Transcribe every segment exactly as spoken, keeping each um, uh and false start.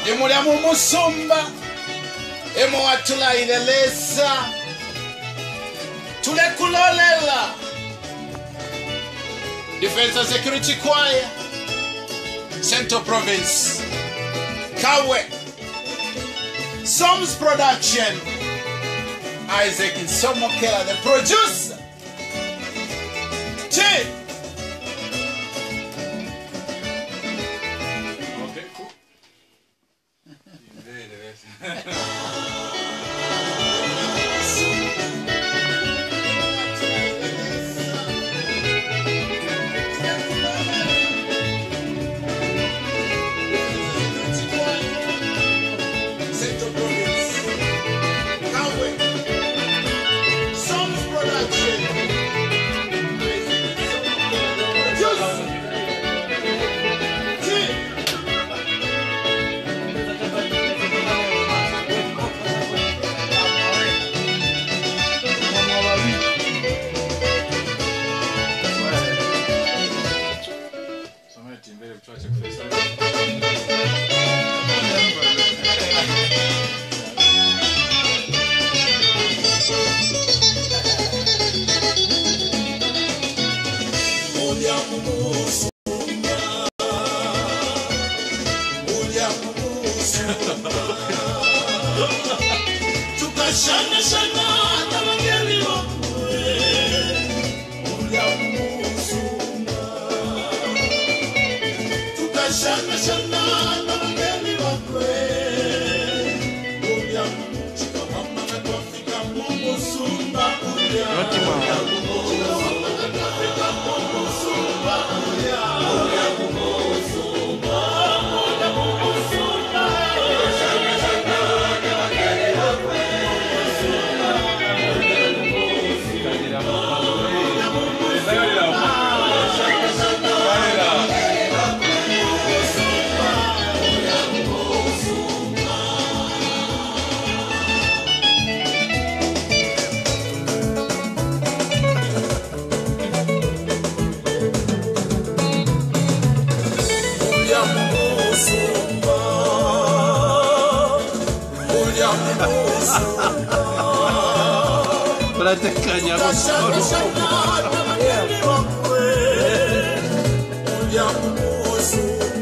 Imulya mu musumba emo watula ilelesa tulekulolela Defense and Security Choir Central Province Kawe Psalms Production Isaac Nsomokela the producer T Okay, cool. Tukashana shana na wageni wakwe Ulia musuma Tukashana shana na wageni wakwe Ulia musuma Mama na twafika mungu sumba Ulia musuma Para te cañamos solo.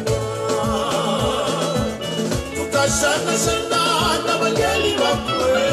Tukashana shana na wageni wakwe